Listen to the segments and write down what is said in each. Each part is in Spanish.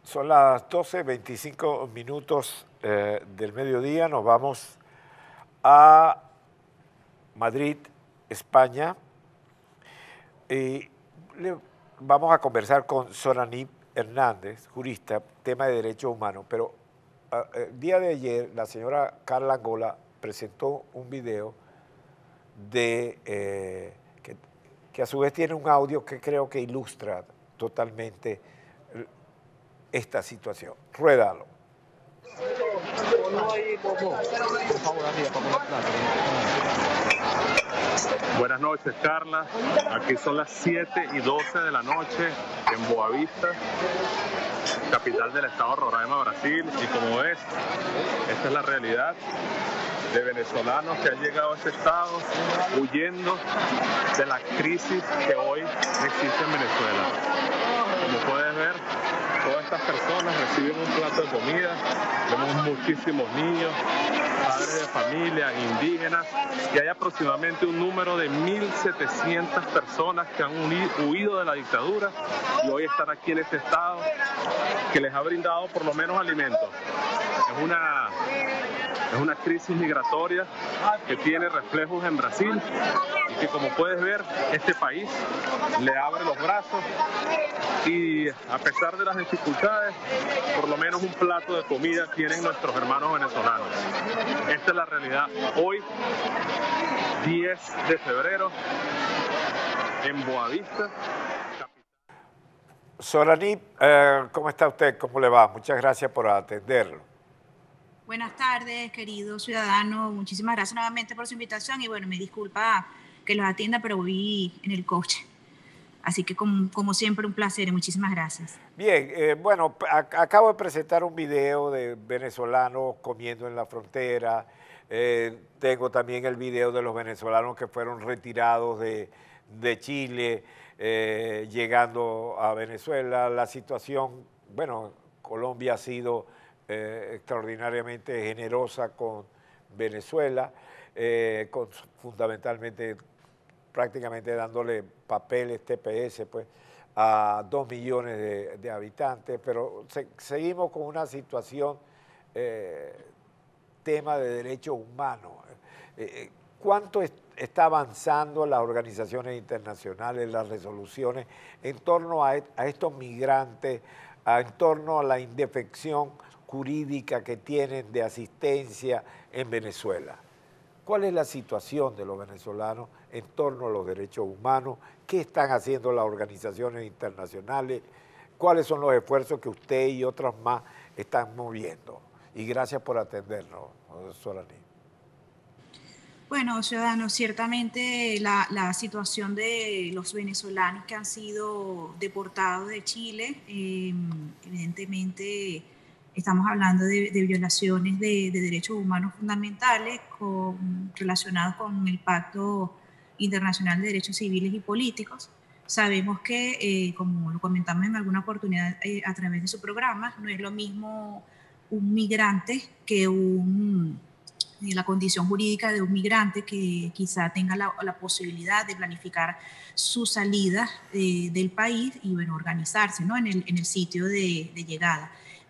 Son las 12:25 del mediodía. Nos vamos a Madrid, España. Y vamos a conversar con Soranib Hernández, jurista, tema de derechos humanos. Pero el día de ayer la señora Carla Angola presentó un video que a su vez tiene un audio que creo que ilustra totalmente esta situación. Ruédalo. Buenas noches, Carla. Aquí son las 7:12 de la noche en Boavista, capital del estado Roraima, Brasil. Y como ves, esta es la realidad de venezolanos que han llegado a este estado huyendo de la crisis que hoy existe en Venezuela. Como puedes ver, todas estas personas reciben un plato de comida. Vemos muchísimos niños, padres de familia, indígenas, y hay aproximadamente un número de 1.700 personas que han huido de la dictadura y hoy están aquí en este estado que les ha brindado por lo menos alimentos. Es una crisis migratoria que tiene reflejos en Brasil y que, como puedes ver, este país le abre los brazos y, a pesar de las dificultades, por lo menos un plato de comida tienen nuestros hermanos venezolanos. Esta es la realidad hoy, 10 de febrero, en Boavista. Soranib, ¿cómo está usted? ¿Cómo le va? Muchas gracias por atenderlo. Buenas tardes, querido ciudadano. Muchísimas gracias nuevamente por su invitación y bueno, me disculpa que los atienda, pero voy en el coche. Así que como siempre, un placer y muchísimas gracias. Bien, bueno, acabo de presentar un video de venezolanos comiendo en la frontera. Tengo también el video de los venezolanos que fueron retirados de Chile, llegando a Venezuela. La situación, bueno, Colombia ha sido extraordinariamente generosa con Venezuela, fundamentalmente prácticamente dándole papeles TPS pues, a 2 millones de habitantes, pero seguimos con una situación, tema de derechos humanos. ¿Cuánto está avanzando las organizaciones internacionales, las resoluciones en torno a estos migrantes, en torno a la indefección jurídica que tienen de asistencia en Venezuela? ¿Cuál es la situación de los venezolanos en torno a los derechos humanos? ¿Qué están haciendo las organizaciones internacionales? ¿Cuáles son los esfuerzos que usted y otros más están moviendo? Y gracias por atendernos, Soranib. Bueno, ciudadanos, ciertamente la situación de los venezolanos que han sido deportados de Chile, evidentemente estamos hablando de violaciones de derechos humanos fundamentales relacionados con el Pacto Internacional de Derechos Civiles y Políticos. Sabemos que, como lo comentamos en alguna oportunidad a través de su programa, no es lo mismo un migrante que la condición jurídica de un migrante que quizá tenga la posibilidad de planificar su salida del país y bueno, organizarse, ¿no? en el sitio de llegada.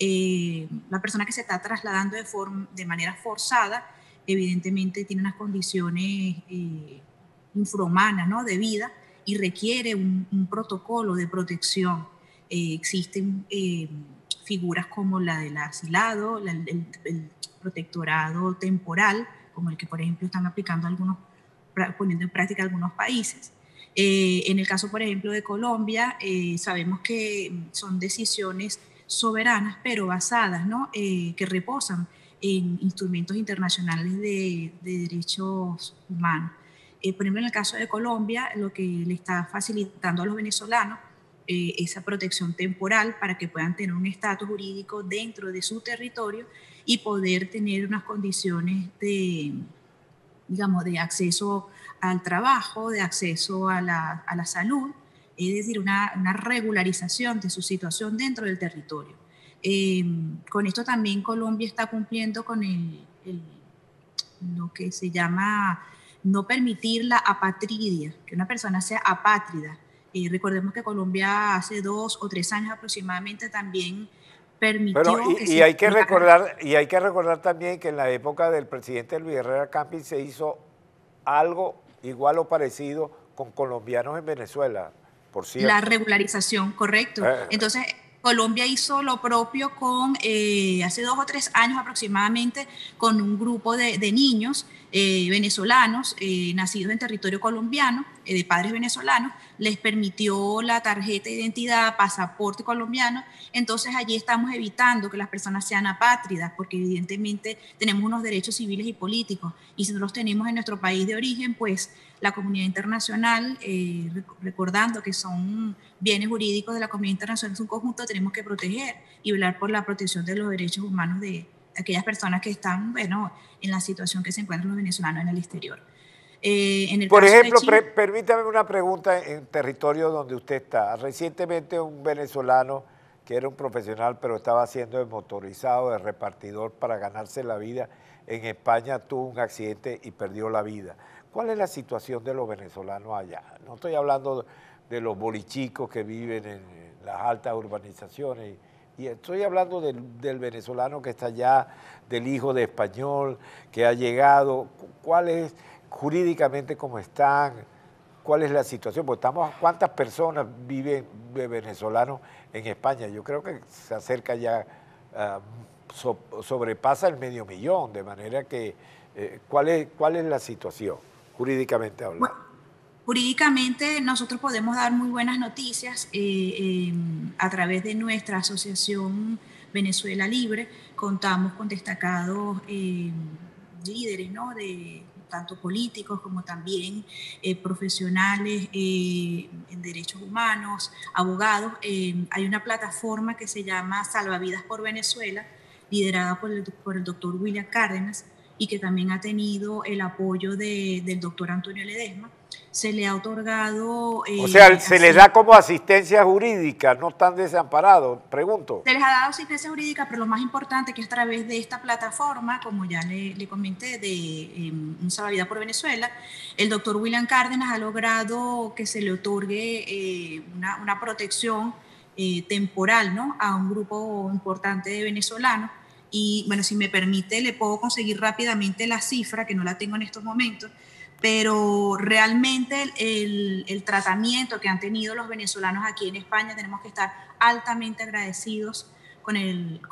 La persona que se está trasladando de manera forzada, evidentemente tiene unas condiciones infrahumanas, ¿no? de vida y requiere un protocolo de protección. Existen figuras como la del asilado, el protectorado temporal, como el que, por ejemplo, están aplicando poniendo en práctica algunos países. En el caso, por ejemplo, de Colombia, sabemos que son decisiones soberanas, pero basadas, ¿no? Que reposan en instrumentos internacionales de derechos humanos. Por ejemplo, en el caso de Colombia, lo que le está facilitando a los venezolanos esa protección temporal para que puedan tener un estatus jurídico dentro de su territorio y poder tener unas condiciones digamos, de acceso al trabajo, de acceso a la salud, es decir, una regularización de su situación dentro del territorio. Con esto también Colombia está cumpliendo con lo que se llama no permitir la apatridia, que una persona sea apátrida. Recordemos que Colombia hace 2 o 3 años aproximadamente también permitió Bueno, que y hay que recordar también que en la época del presidente Luis Herrera Campins se hizo algo igual o parecido con colombianos en Venezuela, por la cierto. regularización, correcto. Entonces, Colombia hizo lo propio con, hace 2 o 3 años aproximadamente, con un grupo de niños venezolanos nacidos en territorio colombiano, de padres venezolanos, les permitió la tarjeta de identidad, pasaporte colombiano. Entonces allí estamos evitando que las personas sean apátridas, porque evidentemente tenemos unos derechos civiles y políticos, y si no los tenemos en nuestro país de origen, pues la comunidad internacional, recordando que son bienes jurídicos de la comunidad internacional, es un conjunto, tenemos que proteger y velar por la protección de los derechos humanos de aquellas personas que están, bueno, en la situación que se encuentran los venezolanos en el exterior. En el Por caso ejemplo, de Chile, permítame una pregunta en territorio donde usted está. Recientemente un venezolano que era un profesional pero estaba haciendo de motorizado, de repartidor para ganarse la vida, en España tuvo un accidente y perdió la vida. ¿Cuál es la situación de los venezolanos allá? No estoy hablando de los bolichicos que viven en las altas urbanizaciones, y estoy hablando del venezolano que está allá, del hijo de español que ha llegado. ¿Cuál es jurídicamente cómo están? ¿Cuál es la situación? Pues ¿cuántas personas viven de venezolanos en España? Yo creo que se acerca ya, sobrepasa el 500.000, de manera que, ¿cuál es la situación, jurídicamente hablando? bueno, jurídicamente nosotros podemos dar muy buenas noticias a través de nuestra asociación Venezuela Libre. Contamos con destacados líderes, ¿no?, de tanto políticos como también profesionales en derechos humanos, abogados. Hay una plataforma que se llama Salvavidas por Venezuela, liderada por el doctor William Cárdenas, y que también ha tenido el apoyo del doctor Antonio Ledesma. Se le ha otorgado... o sea, se les da como asistencia jurídica, no están desamparados, pregunto. Se les ha dado asistencia jurídica, pero lo más importante que es a través de esta plataforma, como ya le comenté, de Un Salvavidas por Venezuela, el doctor William Cárdenas ha logrado que se le otorgue una protección temporal, ¿no?, a un grupo importante de venezolanos. Y bueno, si me permite, le puedo conseguir rápidamente la cifra, que no la tengo en estos momentos, pero realmente el tratamiento que han tenido los venezolanos aquí en España, tenemos que estar altamente agradecidos con el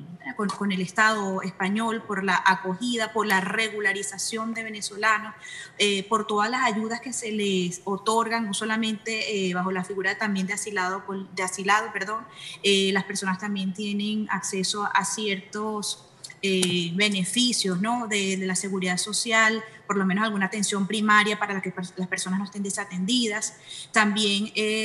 Estado español por la acogida, por la regularización de venezolanos, por todas las ayudas que se les otorgan, no solamente bajo la figura también de asilado, las personas también tienen acceso a ciertos beneficios, ¿no?, de la seguridad social, por lo menos alguna atención primaria para que las personas no estén desatendidas. También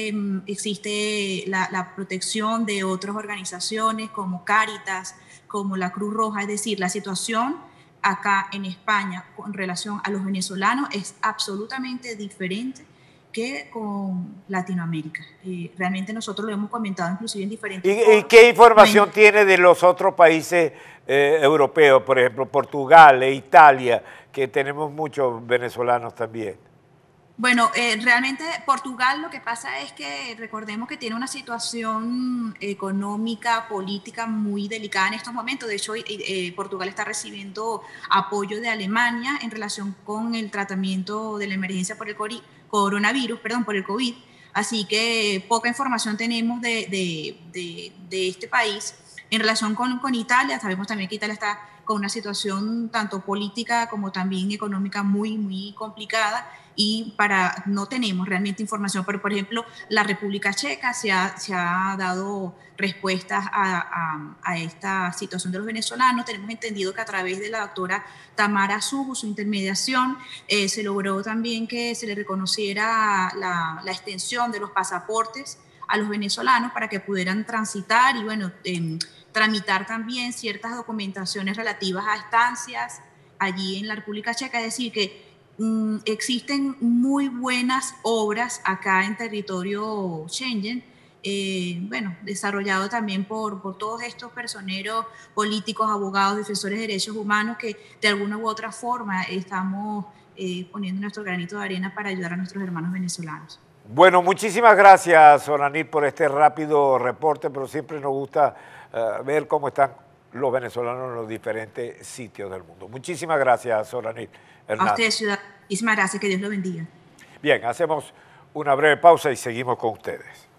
existe la protección de otras organizaciones como Cáritas, como la Cruz Roja. Es decir, la situación acá en España con relación a los venezolanos es absolutamente diferente que con Latinoamérica. Realmente nosotros lo hemos comentado inclusive en diferentes ¿Y qué información tiene de los otros países europeos, por ejemplo, Portugal e Italia, que tenemos muchos venezolanos también? Bueno, realmente Portugal, lo que pasa es que recordemos que tiene una situación económica, política muy delicada en estos momentos. De hecho, Portugal está recibiendo apoyo de Alemania en relación con el tratamiento de la emergencia por el coronavirus, por el COVID. Así que poca información tenemos de este país. En relación con Italia, sabemos también que Italia está con una situación tanto política como también económica muy, muy complicada, y no tenemos realmente información. Pero, por ejemplo, la República Checa se ha dado respuestas a esta situación de los venezolanos. Tenemos entendido que a través de la doctora Tamara Sujo, su intermediación, se logró también que se le reconociera la extensión de los pasaportes a los venezolanos para que pudieran transitar y, bueno, tramitar también ciertas documentaciones relativas a estancias allí en la República Checa. Es decir, que existen muy buenas obras acá en territorio Schengen, desarrollado también por todos estos personeros políticos, abogados, defensores de derechos humanos, que de alguna u otra forma estamos poniendo nuestro granito de arena para ayudar a nuestros hermanos venezolanos. Bueno, muchísimas gracias, Solanit, por este rápido reporte, pero siempre nos gusta ver cómo están los venezolanos en los diferentes sitios del mundo. Muchísimas gracias, Soranil Hernández. A usted, ciudad. Muchísimas gracias, que Dios lo bendiga. Bien, hacemos una breve pausa y seguimos con ustedes.